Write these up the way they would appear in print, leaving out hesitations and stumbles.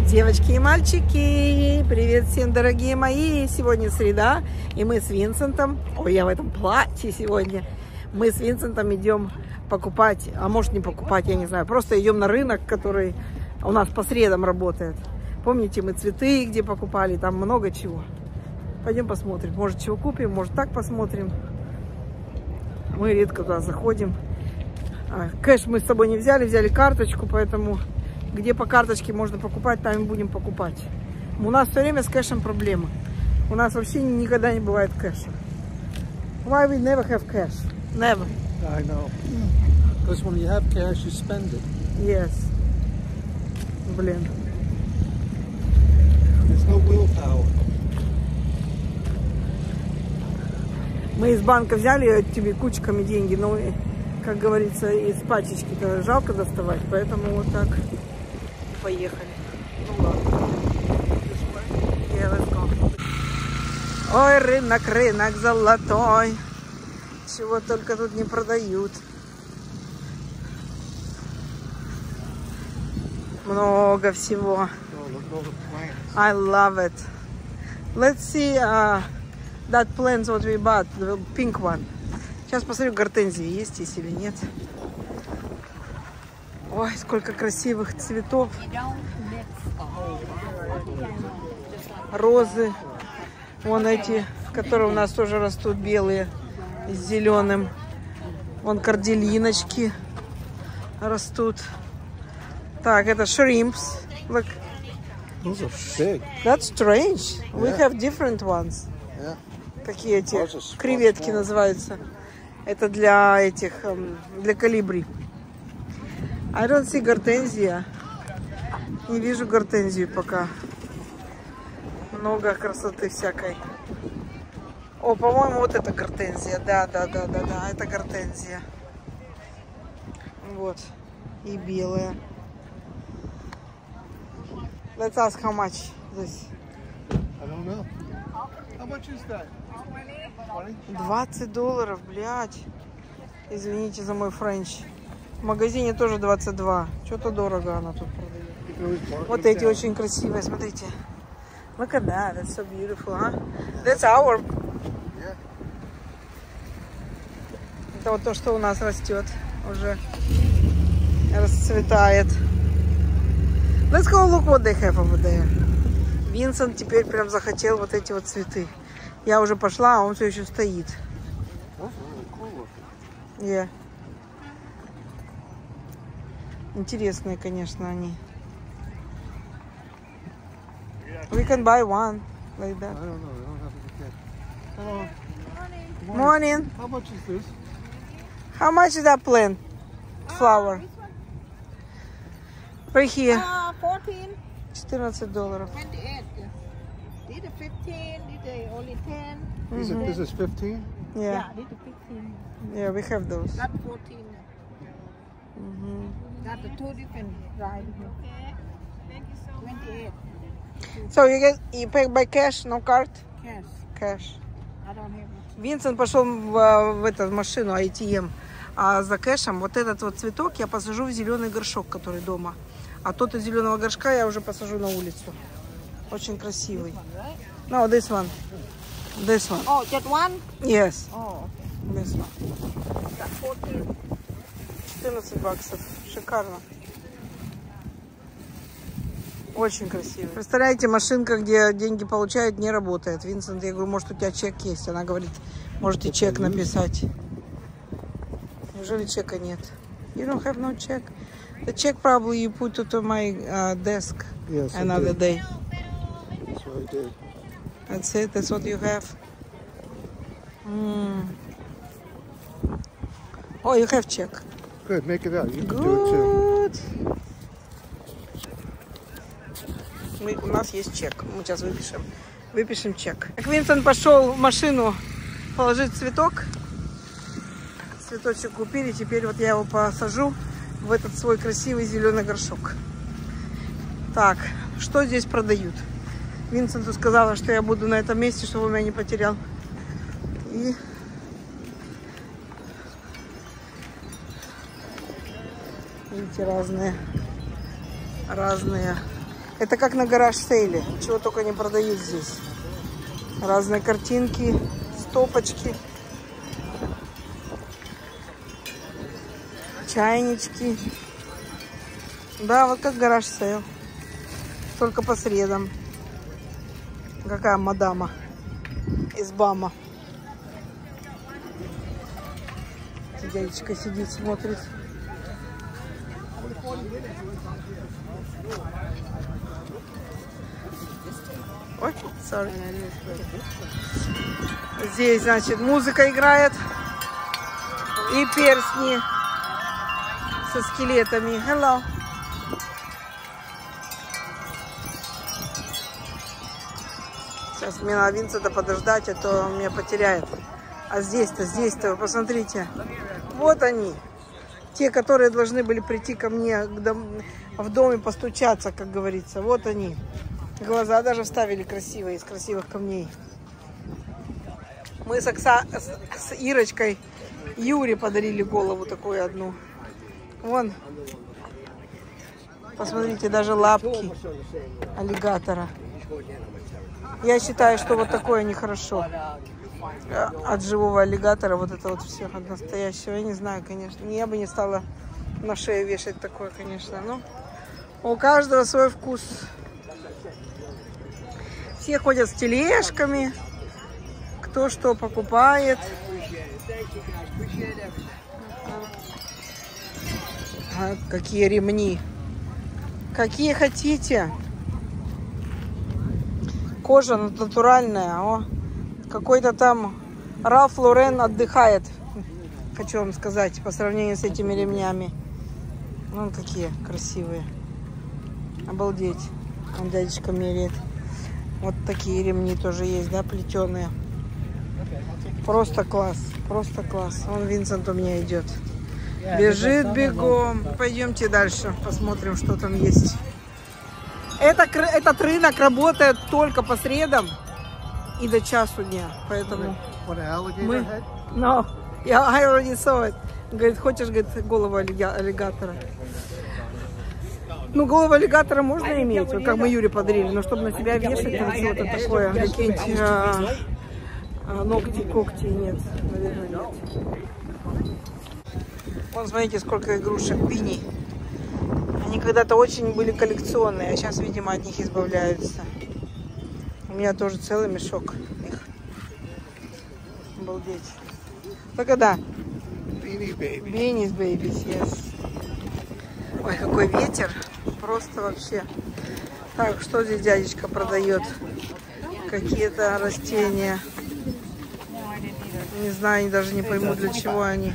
Девочки и мальчики, привет всем, дорогие мои! Сегодня среда, и мы с Винсентом, ой, я в этом платье сегодня, мы с Винсентом идем покупать, а может не покупать, я не знаю, просто идем на рынок, который у нас по средам работает. Помните, мы цветы где покупали, там много чего. Пойдем посмотрим, может чего купим, может так посмотрим. Мы редко туда заходим. Кэш мы с собой не взяли, взяли карточку, поэтому... Где по карточке можно покупать, там и будем покупать. У нас все время с кэшем проблемы. У нас вообще никогда не бывает кэша. Why we never have cash? Never. I know. Because when you have cash, you spend it. Yes. Блин. There's no willpower. Мы из банка взяли тебе кучками деньги, но, как говорится, из пачечки-то жалко доставать, поэтому вот так. Поехали. Ну ладно. Yeah, let's go. Ой, рынок, рынок золотой. Чего только тут не продают. Много всего. I love it. Let's see that plants what we bought, the pink one. Сейчас посмотрю, гортензии есть здесь или нет. Ой, сколько красивых цветов. Розы. Вон эти, которые у нас тоже растут, белые, с зеленым. Вон корделиночки растут. Так, это shrimps. Look. Those are big. That's strange. We have different ones. Yeah. Какие эти? Креветки называются. Это для этих, для колибри. I don't see гортензия. Не вижу гортензию пока. Много красоты всякой. О, по-моему, вот это гортензия. Да, это гортензия. Вот. И белая. Let's ask how much this. I don't know. How much is that? $20, блядь. Извините за мой френч. В магазине тоже 22. Что-то дорого она тут продает. Вот эти очень красивые, смотрите. Look at that, that's so beautiful, huh? That's our. Это вот то, что у нас растет, уже расцветает. Let's go look what they have over there. Винсент теперь прям захотел вот эти вот цветы. Я уже пошла, а он все еще стоит. Yeah. Интересные, конечно, они. We can buy one like that. I don't know. I don't have a ticket. Hello. Morning. How much is this? How much is that plant? Flower. Right here. 14. $14. 28. These are 15. These are only 10. This is 15? Yeah. These are 15. Yeah, we have those. Not 14. Got the two different varieties. Okay. Thank you so much. 28. So you pay by cash, no card? Cash. Cash. I don't have it. Винсент пошел в эту машину ATM, а за кэшем вот этот вот цветок я посажу в зеленый горшок, который дома. А тот из зеленого горшка я уже посажу на улицу. Очень красивый. No, this one. This one. Oh, just one? Yes. Oh, This one. okay. 14. $14. Шикарно. Очень красиво. Представляете, машинка, где деньги получают, не работает. Винсент, я говорю, может, у тебя чек есть? Она говорит, можете чек написать. Неужели чека нет? You don't have no check? The check probably you put it on my desk Yes, another day. That's what I did. That's it? That's what you have? Oh, you have check. Good, make it out. You can do it too. Good. У нас есть чек. Мы сейчас выпишем чек. Так, Винсент пошел в машину положить цветок. Цветочек купили. Теперь вот я его посажу в этот свой красивый зеленый горшок. Так, что здесь продают? Винсенту сказала, что я буду на этом месте, чтобы он меня не потерял. И видите, разные Это как на гараж-сейле. Чего только не продают здесь. Разные картинки, стопочки, чайнички. Да, вот как гараж-сейл. Только по средам. Какая мадама из Бама. Дядечка сидит, смотрит. Ой, sorry. Здесь, значит, музыка играет. И перстни со скелетами. Hello. Сейчас мне надо Винсента подождать, а то он меня потеряет. А здесь-то, вы посмотрите. Вот они. Те, которые должны были прийти ко мне в доме постучаться, как говорится. Вот они. Глаза даже вставили красивые, из красивых камней. Мы с Ирочкой Юре подарили голову такую одну. Вон. Посмотрите, даже лапки аллигатора. Я считаю, что вот такое нехорошо. От живого аллигатора вот это вот все от настоящего. Я не знаю, конечно. Я бы не стала на шею вешать такое, конечно. Но у каждого свой вкус. Все ходят с тележками. Кто что покупает. А какие ремни. Какие хотите. Кожа натуральная. О, какой-то там Ральф Лорен отдыхает. Хочу вам сказать, по сравнению с этими ремнями. Вон какие красивые. Обалдеть. Он дядечка меряет. Вот такие ремни тоже есть, да, плетеные. Просто класс. Просто класс. Вон Винсент у меня идет. Бежит бегом. Пойдемте дальше. Посмотрим, что там есть. Этот рынок работает только по средам и до часу дня. Поэтому мы... No, I already saw it. Говорит, хочешь, говорит, голову аллигатора? Ну, голову аллигатора можно иметь, вот как мы Юре подарили, но чтобы на себя вешать, там что-то такое, какие-нибудь ногти, когти, нет, наверное, нет. Вон, смотрите, сколько игрушек Бини. Они когда-то очень были коллекционные, а сейчас, видимо, от них избавляются. У меня тоже целый мешок их. Обалдеть. Только да. Beanies Babies, yes. Ой, какой ветер. Просто вообще. Так, что здесь дядечка продает? Какие-то растения. Не знаю, даже не пойму, для чего они.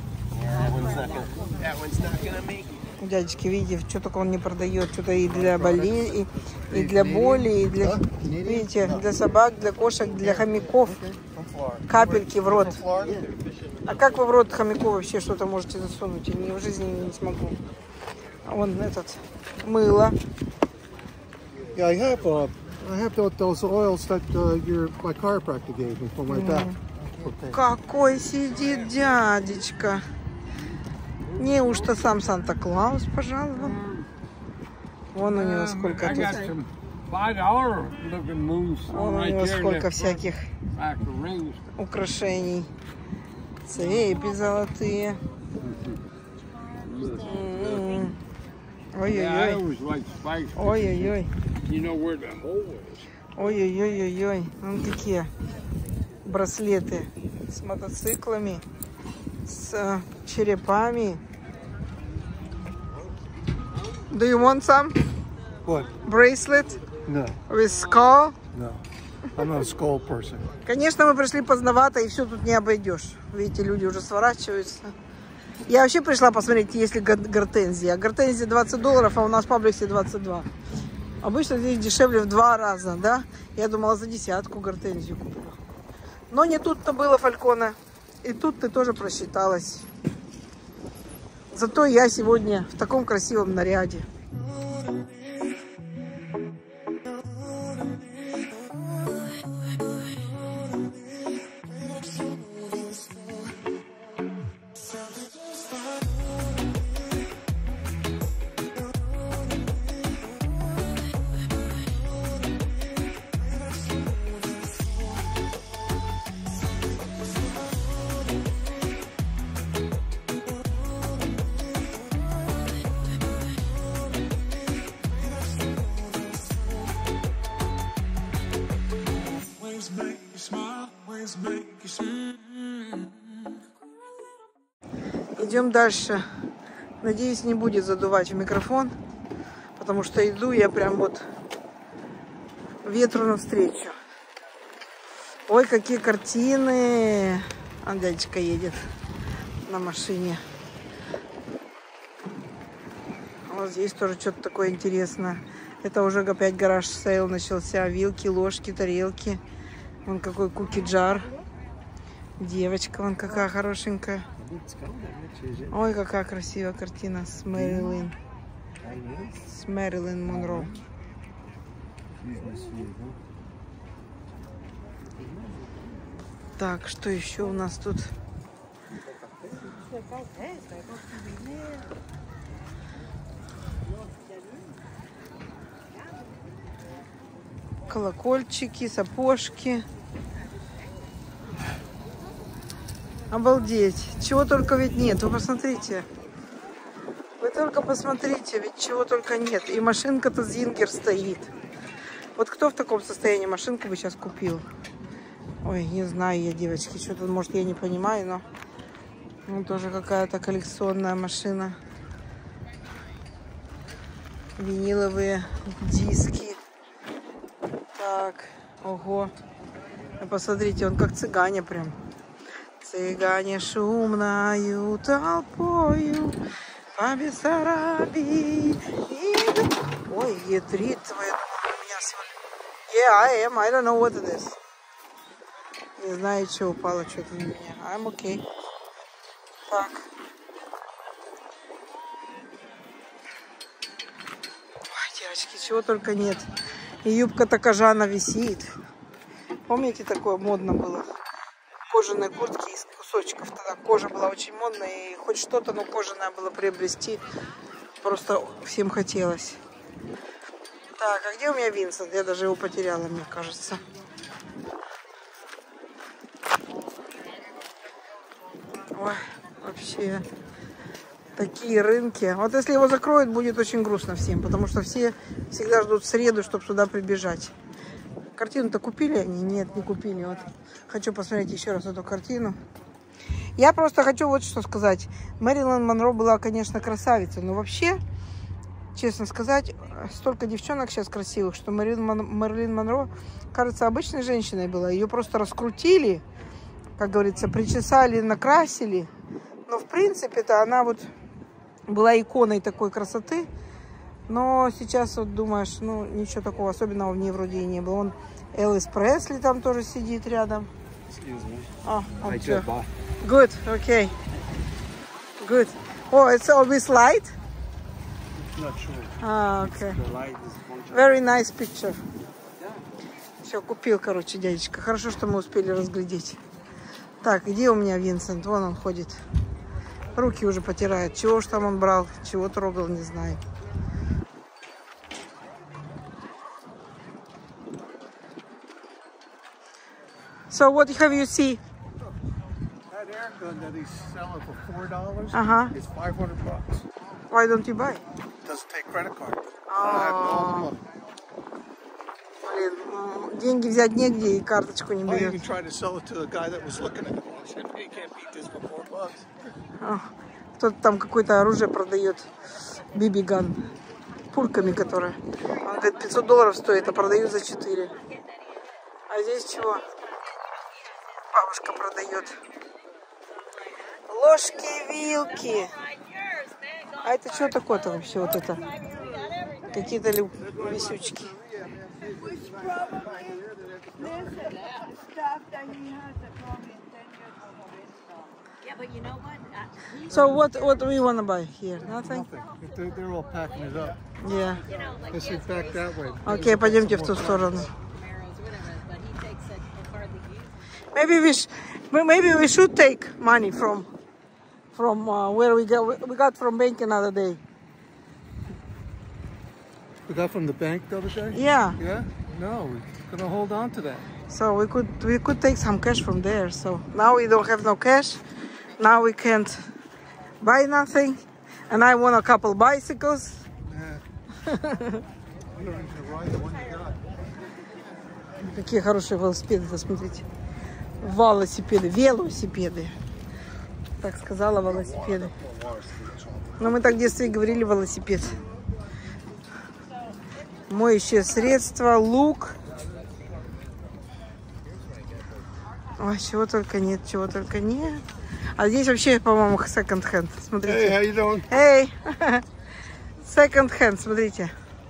Дядечки, видите, что только он не продает. Что-то и для боли, и для боли, и для, видите, для собак, для кошек, для хомяков. Капельки в рот. А как вы в рот хомяку вообще что-то можете засунуть? Я в жизни не смогу. А вон этот, мыло. Yeah, I have those oils that my chiropractor gave me for my back. Какой сидит дядечка. Неужто сам Санта-Клаус пожаловал? Вон у него сколько тут. Вон у него сколько всяких украшений. Цепи золотые. Ой-ой-ой. Ой-ой-ой. Ой-ой-ой-ой-ой. Вон какие браслеты с мотоциклами, с черепами. Do you want some? What? Bracelet? No. With skull? No. I'm not a skull person. Конечно, мы пришли поздновато, и все тут не обойдешь. Видите, люди уже сворачиваются. Я вообще пришла посмотреть, есть ли гортензия. Гортензия $20, а у нас в Пабликсе 22. Обычно здесь дешевле в 2 раза, да? Я думала, за 10 гортензию куплю. Но не тут-то было, Фалькона. И тут ты тоже просчиталась. Зато я сегодня в таком красивом наряде. Идем дальше. Надеюсь, не будет задувать в микрофон, потому что иду я прям вот ветру навстречу. Ой, какие картины! А дядечка едет на машине. Вот здесь тоже что-то такое интересное. Это уже опять гараж сейл начался. Вилки, ложки, тарелки. Вон какой куки-джар. Девочка вон какая хорошенькая. Ой, какая красивая картина с Мэрилин. С Мэрилин Монро. Так, что еще у нас тут? Колокольчики, сапожки. Обалдеть. Чего только ведь нет. Вы посмотрите. Вы только посмотрите, ведь чего только нет. И машинка-то Зингер стоит. Вот кто в таком состоянии машинку бы сейчас купил? Ой, не знаю я, девочки. Что-то, может, я не понимаю, но... Ну, тоже какая-то коллекционная машина. Виниловые диски. Так, ого. Посмотрите, он как цыгане прям. Цыгане шумною толпою по Бессарабии. Ой, Е3 твоя меня свалила. Yeah, I don't know what it is. Не знаю, что упало что-то на меня. I'm okay. Так. Ой, девочки, чего только нет. И юбка-то кожана висит. Помните, такое модно было? Кожаные куртки из кусочков. Тогда кожа была очень модная. И хоть что-то, но кожаное было приобрести. Просто всем хотелось. Так, а где у меня Винсент? Я даже его потеряла, мне кажется. Ой, вообще. Такие рынки. Вот если его закроют, будет очень грустно всем. Потому что все всегда ждут среду, чтобы сюда прибежать. Картину-то купили они? Нет, не купили. Вот. Хочу посмотреть еще раз эту картину. Я просто хочу вот что сказать. Мэрилин Монро была, конечно, красавицей. Но вообще, честно сказать, столько девчонок сейчас красивых, что Мэрилин Монро, кажется, обычной женщиной была. Ее просто раскрутили, как говорится, причесали, накрасили. Но, в принципе-то, она вот была иконой такой красоты. Но сейчас вот думаешь, ну, ничего такого особенного в ней вроде и не было. Вон Элвис Пресли там тоже сидит рядом. Он что? Good, okay. Good. Oh, it's always light? Not sure. Ah, okay. Very nice picture. Все, купил, короче, дядечка. Хорошо, что мы успели разглядеть. Так, где у меня Винсент? Вон он ходит. Руки уже потирает. Чего ж там он брал, чего трогал, не знаю. So what have you see? That air gun that he's selling for $4 is $500. Why don't you buy? Doesn't take credit card. I have no money. Блин, деньги взять негде и карточку не I берет. even tried to sell it to the guy that was looking at it. He said, "Hey, you can't beat this for $4." Кто-то там какое-то оружие продает, бибиган, пульками которые. Он говорит, $500 стоит, а продают за 4. А здесь чего? Бабушка продает. Ложки, вилки. А это что такое-то вообще вот это? Какие-то висючки. So what do we want to buy here? Nothing? They're all packing it up. Yeah. Let's see back that way. Окей, пойдемте в ту сторону. Maybe we should take money from where we got from bank another day. We got from the bank the other day? Yeah. Yeah? No, we're gonna hold on to that. So we could take some cash from there. So now we don't have no cash. Now we can't buy nothing. And I want a couple bicycles. Yeah. We don't even ride the one you got. Какие хорошие велосипеды, смотрите. Велосипеды. Так сказала, велосипеды. Но мы так в детстве и говорили велосипед. Моющее средство, лук. Ой, чего только нет, чего только нет. А здесь вообще, по-моему, секонд-хенд. Смотрите. Hey, how you doing? Эй! Секонд-хенд, смотрите.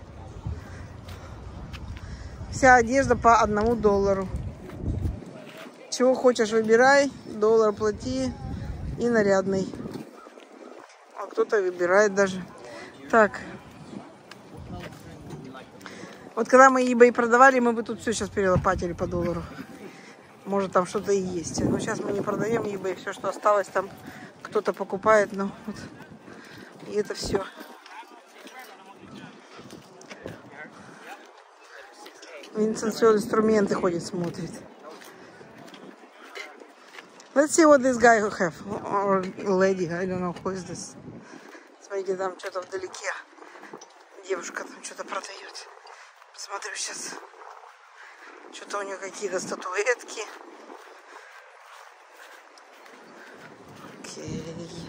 Вся одежда по $1. Чего хочешь, выбирай. $1 плати. И нарядный. А кто-то выбирает даже. Так. Вот когда мы eBay продавали, мы бы тут все сейчас перелопатили по $1. Может, там что-то и есть. Но сейчас мы не продаем eBay. Все, что осталось, там кто-то покупает. Ну, вот. И это все. Винсент все инструменты ходит, смотрит. Let's see what this guy have. Or lady. I don't know who is this. Смотрите, там что-то вдалеке. Девушка там что-то продает. Посмотрю сейчас. Что-то у нее какие-то статуэтки. Окей.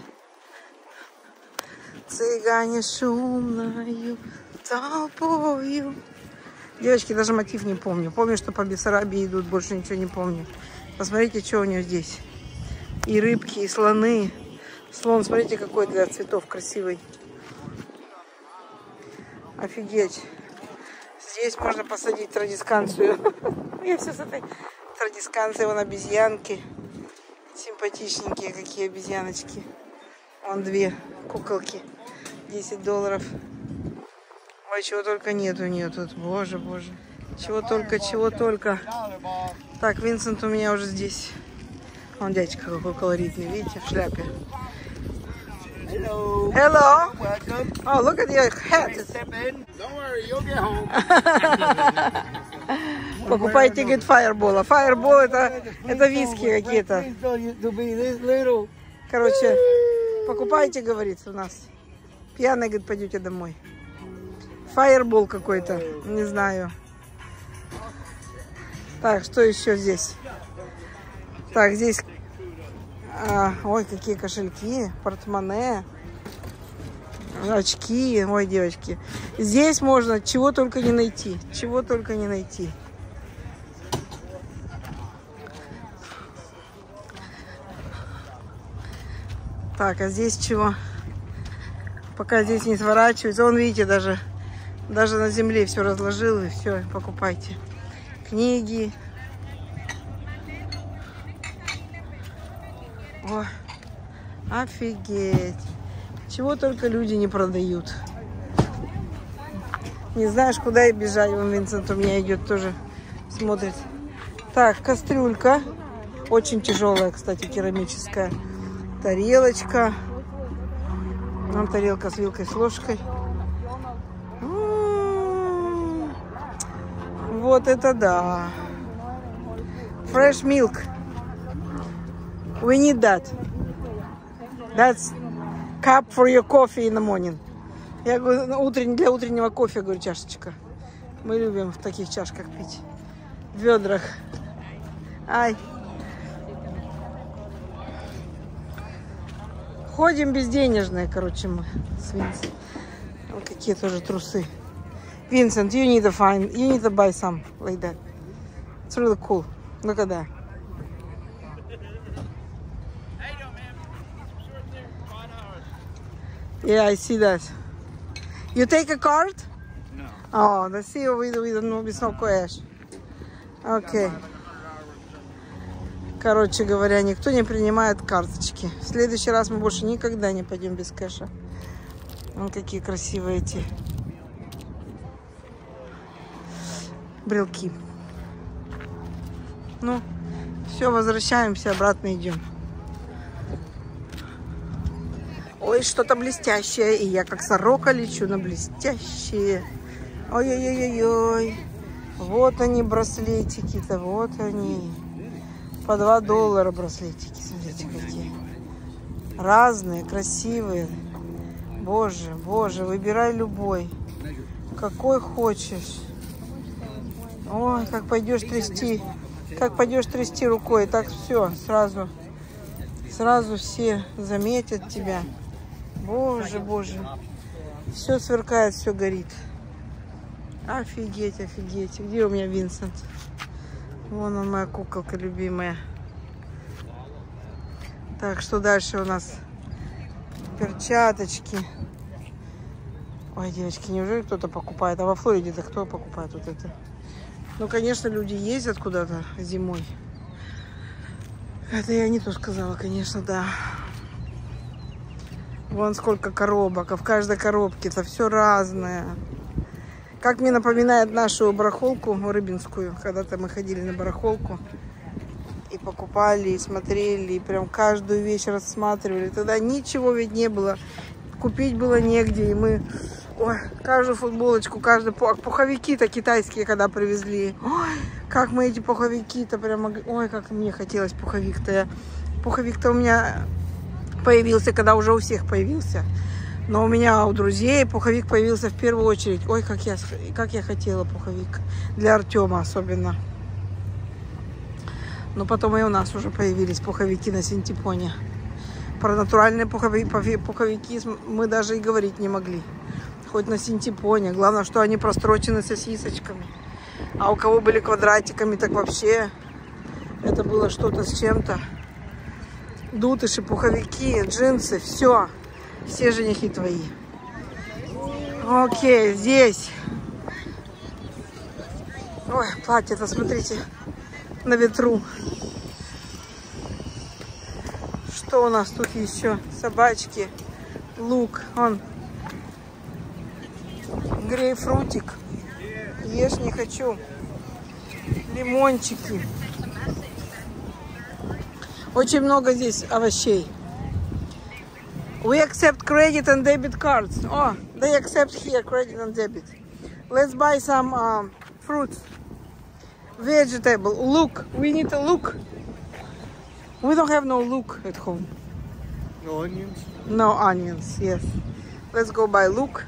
Цыгане шумною толпою. Девочки, даже мотив не помню. Помню, что по Бессарабии идут, больше ничего не помню. Посмотрите, что у нее здесь. И рыбки, и слоны. Слон, смотрите, какой для цветов красивый. Офигеть. Здесь можно посадить традисканцию. Я все с этой традисканцией. Вон обезьянки. Симпатичненькие какие обезьяночки. Вон 2 куколки. $10. Ой, чего только нет у нее тут. Боже, боже. Чего только, чего только. Так, Винсент у меня уже здесь. Вон дядечка какой колоритный. Видите, в шляпе. Hello. Hello. Welcome. Oh, look at your hat. Step in. Don't worry, you'll get home. Покупайте, говорит, Fireball. А Fireball это виски какие-то. To be this little. Короче, покупайте, говорит, у нас. Пьяный, говорит, пойдете домой. Fireball какой-то. Не знаю. Так, что еще здесь? Так, здесь... ой, какие кошельки, портмоне, очки. Ой, девочки. Здесь можно чего только не найти. Чего только не найти. Так, а здесь чего? Пока здесь не сворачивается. Вон, видите, даже на земле все разложил. И все, покупайте. Книги. Ой, офигеть. Чего только люди не продают. Не знаешь, куда и бежать. Вон Винсент у меня идет тоже, смотрит. Так, кастрюлька. Очень тяжелая, кстати, керамическая. Тарелочка. Вон тарелка с вилкой, с ложкой. Вот это да. Fresh milk. We need that. That's cup for your coffee in the morning. Я говорю, для утреннего кофе, говорю, чашечка. Мы любим в таких чашках пить. В ведрах. Ай. Ходим безденежные, короче, мы с Винсентом. Вот какие тоже трусы. Vincent, you need to buy some like that. It's really cool. Look at that. Yeah, I see that. You take a card? No. Oh, let's see. We don't know. It's no cash. Okay. Короче говоря, никто не принимает карточки. В следующий раз мы больше никогда не пойдем без кэша. Вон какие красивые эти брелки. Ну, все, возвращаемся, обратно идем. Ой, что-то блестящее. И я как сорока лечу на блестящее. Ой-ой-ой-ой. Вот они, браслетики-то, вот они. По $2 браслетики, смотрите, какие. Разные, красивые. Боже, боже, выбирай любой. Какой хочешь. Ой, как пойдешь трясти. Как пойдешь трясти рукой, так все, сразу Сразу все заметят тебя. Боже, боже. Все сверкает, все горит. Офигеть, офигеть. Где у меня Винсент? Вон он, моя куколка любимая. Так, что дальше у нас? Перчаточки. Ой, девочки, неужели кто-то покупает? А во Флориде-то кто покупает вот это? Ну, конечно, люди ездят куда-то зимой. Это я не то сказала, конечно, да. Вон сколько коробок, а в каждой коробке это все разное. Как мне напоминает нашу барахолку рыбинскую. Когда-то мы ходили на барахолку и покупали, и смотрели, и прям каждую вещь рассматривали. Тогда ничего ведь не было. Купить было негде, и мы... Ой, каждую футболочку, каждый пуховики-то китайские, когда привезли. Ой, как мы эти пуховики-то прямо... Ой, как мне хотелось пуховик-то. Пуховик-то у меня появился, когда уже у всех появился. Но у меня, у друзей, пуховик появился в первую очередь. Ой, как я хотела пуховик. Для Артема особенно. Но потом и у нас уже появились пуховики на синтепоне. Про натуральные пуховики мы даже и говорить не могли. Хоть на синтепоне. Главное, что они прострочены сосисочками. А у кого были квадратиками, так вообще это было что-то с чем-то. Дутыши, пуховики, джинсы, все. Все женихи твои. Окей, здесь. Ой, платье-то, смотрите, на ветру. Что у нас тут еще? Собачки, лук, он. Грейпфрутик. Ешь не хочу. Лимончики. Очень много здесь овощей. We accept credit and debit cards. Oh, they accept here credit and debit. Let's buy some fruits. Vegetable. Look. We need a look. We don't have no look at home. No onions? No onions, yes. Let's go buy look.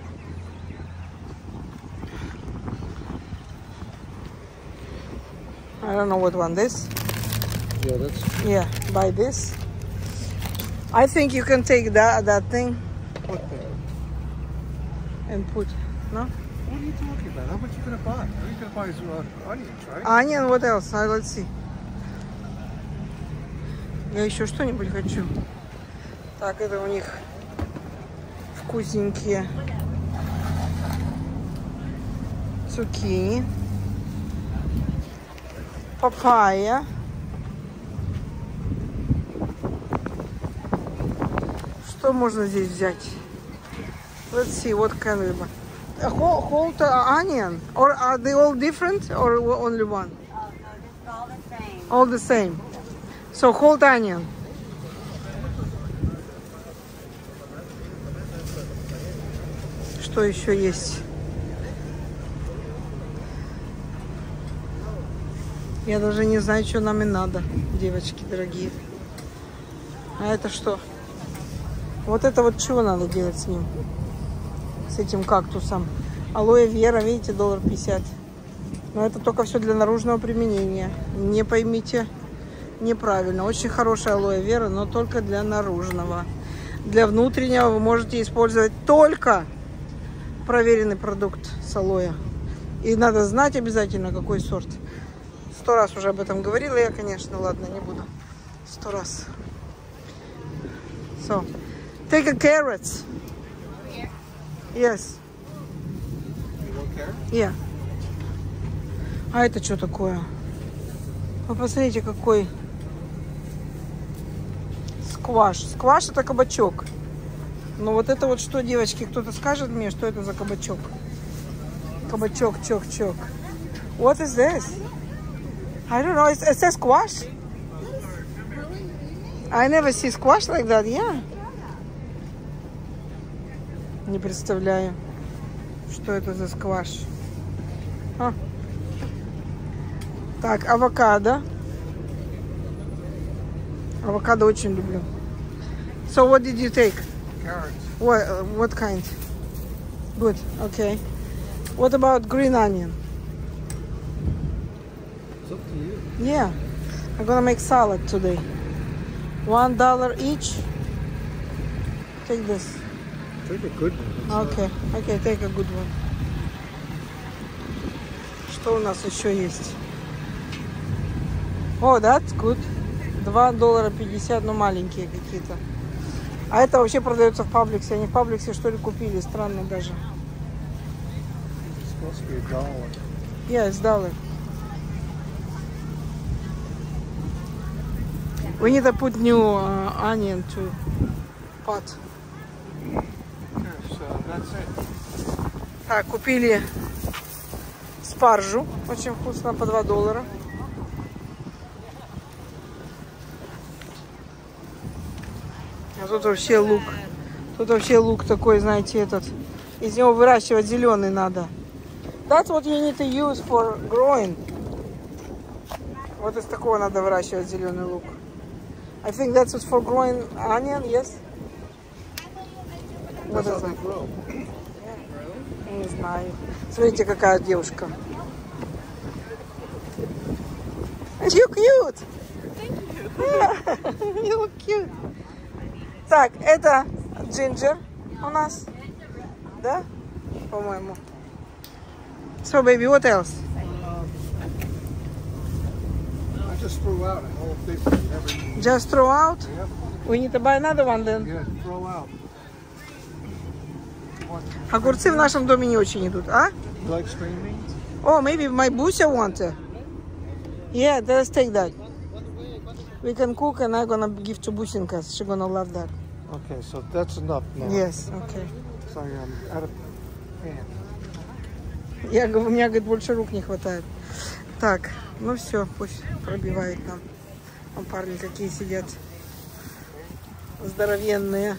I don't know what one this. Yeah, that's... Yeah, buy this. I think you can take that thing What the... and put, no? What are you talking about? How much are you going to buy? All you're going to buy is onions, right? Onion, what else? Let's see. Я еще что-нибудь хочу. Так, это у них вкусненькие цукини, папайя. Что можно здесь взять? Let's see what can we buy. A whole onion, or are they all different, or only one? Oh, no, just all the same. All the same. So whole onion. Что еще есть? Я даже не знаю, что нам и надо, девочки дорогие. А это что? Вот это вот чего надо делать с ним? С этим кактусом. Алоэ вера, видите, $1.50. Но это только все для наружного применения. Не поймите неправильно. Очень хорошая алоэ вера, но только для наружного. Для внутреннего вы можете использовать только проверенный продукт с алоэ. И надо знать обязательно, какой сорт. 100 раз уже об этом говорила я, конечно. Ладно, не буду. 100 раз. So, take a carrots. Yes. Yeah. А это что такое? Вы посмотрите, какой скваш. Скваш — это кабачок. Но вот это вот что, девочки, кто-то скажет мне, что это за кабачок? Кабачок, чок-чок. What is this? I don't know. It says squash. I never see squash like that. Yeah. Не представляю, что это за скваш. А. Так, авокадо. Авокадо очень люблю. So what did you take? Carrots. What kind? Good. Okay. What about green onion? It's up to you. Yeah. I'm gonna make salad today $1 each. Take this. Take a good one. Okay, take a good one. Что у нас еще есть? О, that's good. $2.50, ну маленькие какие-то. А это вообще продается в Пабликсе. Они в Пабликсе что ли купили? Странно даже. It's supposed to be $1. Yeah, it's $1. We need to put new onion to pot. So that's it. Так, купили спаржу. Очень вкусно, по $2. А тут вообще лук. Тут вообще лук такой, знаете, этот. Из него выращивать зеленый надо. That's what you need to use for growing. Вот из такого надо выращивать зеленый лук. I think that's what for growing onion, yes? That's how they grow. Не знаю. Смотрите, какая девушка. You cute. You look cute. Так, это джинджер у нас, да? По-моему. So, baby, what else? I just threw out a whole big one. Never. Just throw out? Yep. We need to buy another one then. Yeah, throw out. Огурцы в нашем доме не очень идут, а? You like string beans? Oh, maybe my Busia want it. Yeah, let's take that. We can cook and I'm gonna give to Businka. She's gonna love that. Okay, so that's enough now. Yes, okay. Sorry, I'm out of pan. У меня, говорит, больше рук не хватает. Так, ну все, пусть пробивает нам. Вон парни какие сидят. Здоровенные.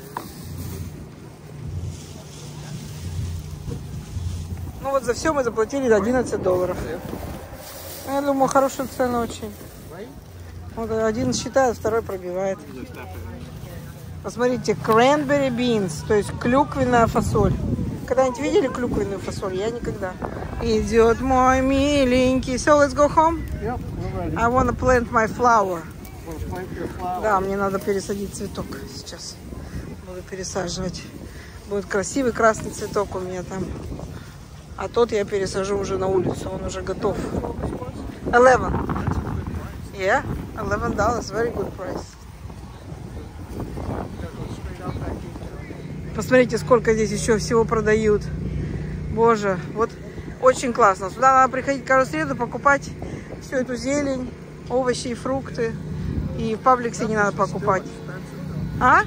Ну вот за все мы заплатили $11. Я думаю, хорошая цена очень. Вот один считает, второй пробивает. Посмотрите, cranberry beans, то есть клюквенная фасоль. Когда-нибудь видели клюквенную фасоль? Я никогда. Идет мой миленький. So let's go home. Yep, we're ready. I wanna plant my flower. Wanna plant your flower? Да, мне надо пересадить цветок сейчас. Буду пересаживать. Будет красивый красный цветок у меня там. А тот я пересажу уже на улицу. Он уже готов. 11. Yeah, $11. Very good price. Посмотрите, сколько здесь еще всего продают. Боже, вот очень классно. Сюда надо приходить каждую среду, покупать всю эту зелень, овощи и фрукты. И в Пабликсе не надо покупать. А?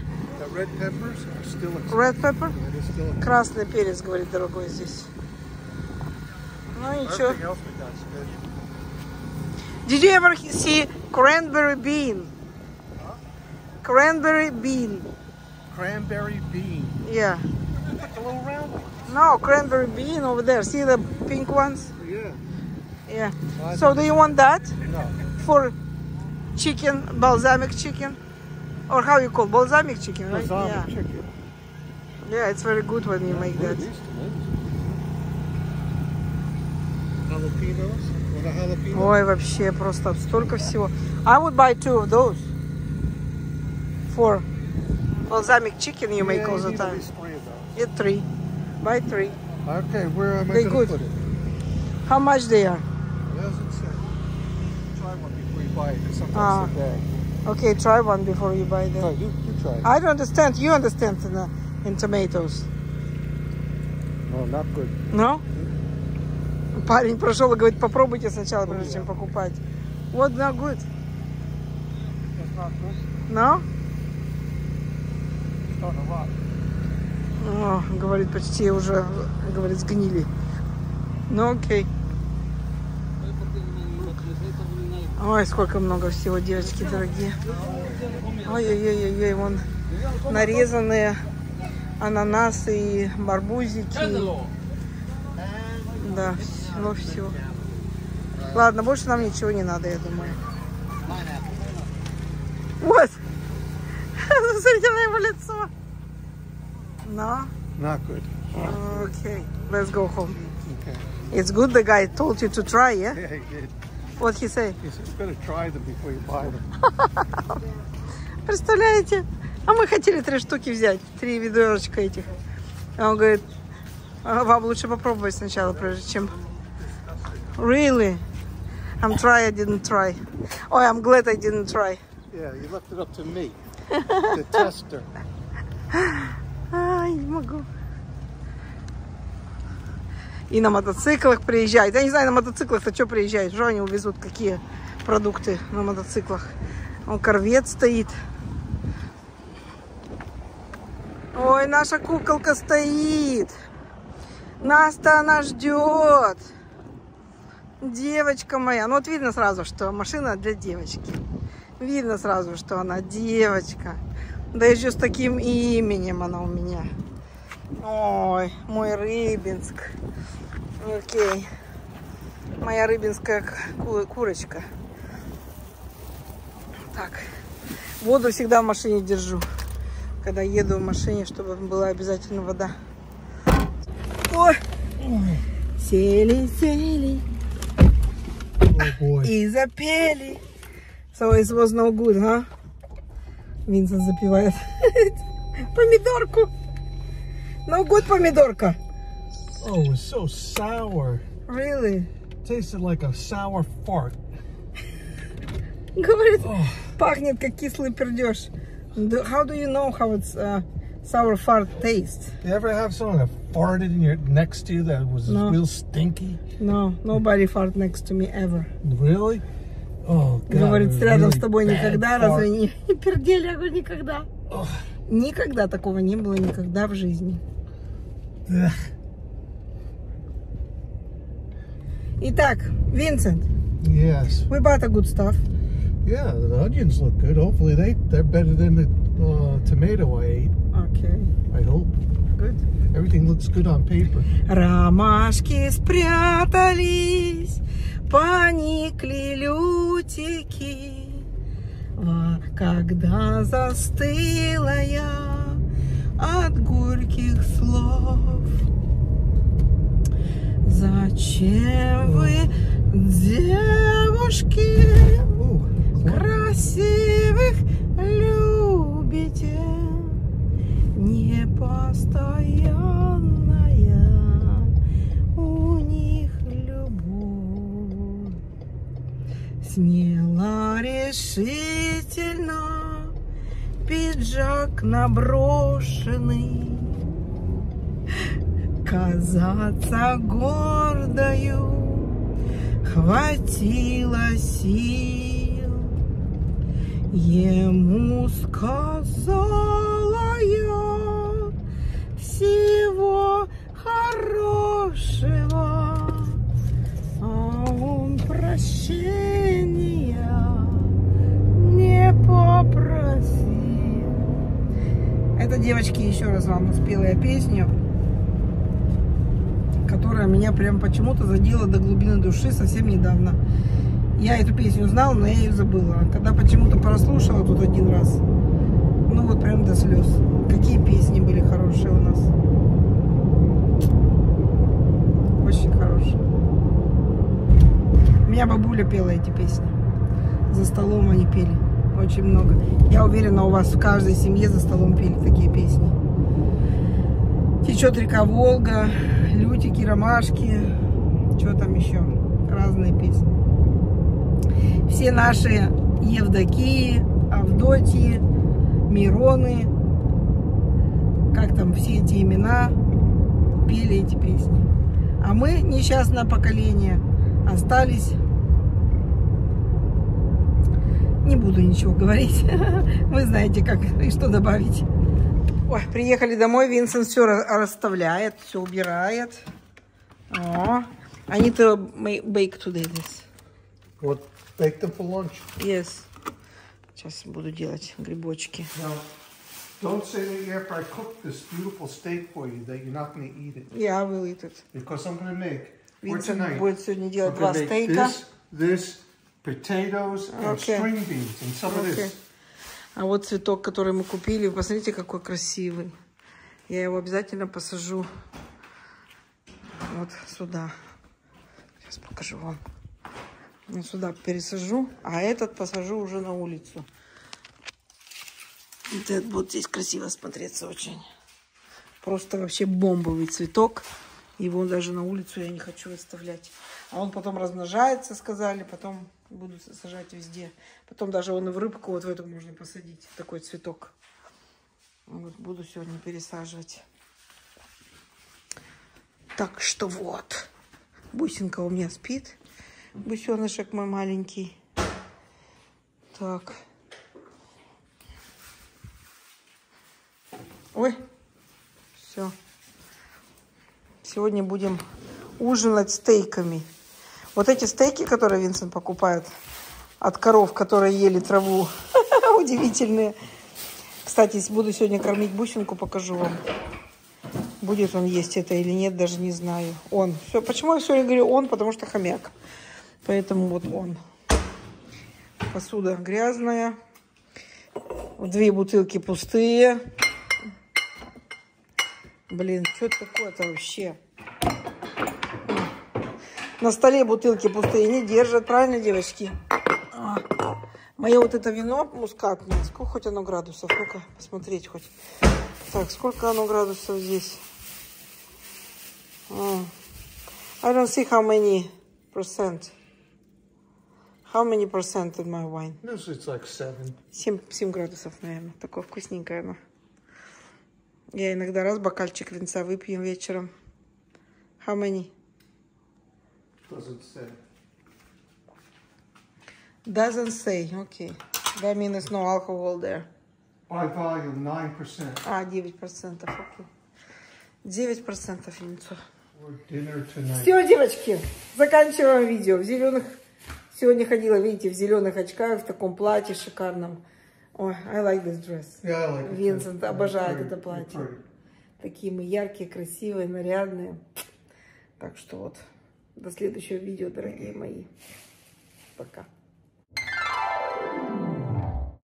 Red pepper? Красный перец, говорит, дорогой здесь. Ну ничего. Did you ever see cranberry bean? Cranberry bean. Cranberry bean. Yeah. The little round ones. No, cranberry bean over there. See the pink ones? Yeah. Yeah. So do you want that No. for chicken, balsamic chicken? Or how you call balsamic chicken, right? Balsamic Yeah. chicken. Yeah, it's very good when you make that. Jalapenos. Want a jalapeno? Ой, вообще просто столько всего. I would buy 2 of those for balsamic chicken you make all the time. Get 3. Buy 3. Okay, where am I They going good. to put it? How much they are? It doesn't say. Try one before you buy it, 'cause sometimes they're bad. Okay, try one before you buy them. No, you try it. I don't understand. You understand in tomatoes. No, not good. No? Парень прошел и говорит, попробуйте сначала, прежде чем покупать. What not good? It's not good. No? It's not a lot. О, говорит, почти уже, говорит, сгнили. Ну, окей. Ой, сколько много всего, девочки дорогие. Ой-ой-ой-ой, вон нарезанные ананасы и барбузики. Да, все. Ладно, больше нам ничего не надо, я думаю. Вот. Смотрите на его лицо. No? Not good. Okay, let's go home. Okay. It's good the guy told you to try, yeah? Yeah, he did. What he say? He said, you better try them before you buy them. Представляете? А мы хотели 3 штуки взять. 3 ведерочка этих. А он говорит, вам лучше попробовать сначала, прежде чем... Really? I'm try, I didn't try. Oh, I'm glad I didn't try. Yeah, you left it up to me, the tester. Ай, не могу. И на мотоциклах приезжают. Я не знаю, на мотоциклах-то что приезжают. Что они увезут, какие продукты на мотоциклах. Вон корвет стоит. Ой, наша куколка стоит. Нас-то она ждет. Девочка моя. Ну вот видно сразу, что машина для девочки. Видно сразу, что она девочка. Да еще с таким именем она у меня. Ой, мой Рыбинск. Окей. Моя рыбинская курочка. Так. Воду всегда в машине держу. Когда еду в машине, чтобы была обязательно вода. Ой. Сели, сели. И запели. So it was no good, huh? Винсент запивает помидорку. No good помидорка. Oh, it was so sour. Really? Tasted like a sour fart. Говорит, пахнет как кислый пердеж. How do you know how it's sour fart tastes? You ever have someone that farted in your next to you that was real stinky? No, nobody fart next to me ever. Really? Oh, God. Говорит, рядом с тобой really никогда, разве не пердели? Я говорю, никогда. Oh. Никогда такого не было, никогда в жизни. Итак, Vincent. Yes. We bought a good stuff. Yeah, the onions look good. Hopefully they're better than the tomato I ate. Okay. I hope. Good. Everything looks good on paper. Ромашки спрятались, поникли лютики. Когда застыла я от горьких слов. Зачем вы, девушки, красивых любите? Непостоянная у них любовь. Смело, решительно пиджак наброшенный, казаться гордою хватило сил. Ему сказала я всего хорошего, а он прощения не попросил. Это, девочки, еще раз вам спела я песню, которая меня прям почему-то задела до глубины души совсем недавно. Я эту песню знала, но я ее забыла. Когда почему-то прослушала тут один раз, ну вот прям до слез. Какие песни были хорошие у нас. Очень хорошие. У меня бабуля пела эти песни. За столом они пели. Очень много. Я уверена, у вас в каждой семье за столом пели такие песни. Течет река Волга, лютики, ромашки, что там еще, разные песни. Все наши Евдокии, Авдотьи, Мироны, как там все эти имена, пели эти песни. А мы, несчастное поколение, остались... Не буду ничего говорить, вы знаете, как и что добавить. Ой, приехали домой, Винсент все расставляет, все убирает. О, I need to bake today this. What? Bake them for lunch? Yes. Сейчас буду делать грибочки. Now, don't say that after I cook this beautiful steak for you that you're not going to eat it. Yeah, I will eat it. Because I'm going to make for Винсент tonight. будет сегодня делать I'm 2 going to make стейка. this, potatoes, and string beans, and some of this. А вот цветок, который мы купили. Посмотрите, какой красивый. Я его обязательно посажу вот сюда. Сейчас покажу вам. Вот сюда пересажу, а этот посажу уже на улицу. Вот этот вот здесь красиво смотреться очень. Просто вообще бомбовый цветок. Его даже на улицу я не хочу выставлять. А он потом размножается, сказали. Потом буду сажать везде. Потом даже он и в рыбку вот в эту можно посадить. Такой цветок. Вот буду сегодня пересаживать. Так что вот. Бусинка у меня спит. Бусенышек мой маленький. Так. Ой. Все. Сегодня будем ужинать стейками. Вот эти стейки, которые Винсент покупает от коров, которые ели траву, удивительные. Кстати, буду сегодня кормить Бусинку, покажу вам. Будет он есть это или нет, даже не знаю. Он. Все. Почему я сегодня говорю он? Потому что хомяк. Поэтому вот он. Посуда грязная. 2 бутылки пустые. Блин, что это такое-то вообще? На столе бутылки пустые не держат, правильно, девочки? Мое вот это вино мускатное, сколько хоть оно градусов? Ну-ка, посмотреть хоть. Так, сколько оно градусов здесь? I don't see how many percent. How many percent in my wine? This is like 7. 7 градусов, наверное. Такое вкусненькое оно. Я иногда раз бокальчик винца выпьем вечером. How many? Doesn't say. Doesn't say. Okay. That means no alcohol there. By volume, 9%. 9%. Окей. 9% винцо. For dinner tonight. Все, девочки, заканчиваем видео. В зеленых... Сегодня ходила, видите, в зеленых очках, в таком платье шикарном. Ой, I like this dress. Yeah, I like it. Винсент обожает Pretty, это платье. pretty. Такие мы яркие, красивые, нарядные. Так что вот, до следующего видео, дорогие мои. Пока.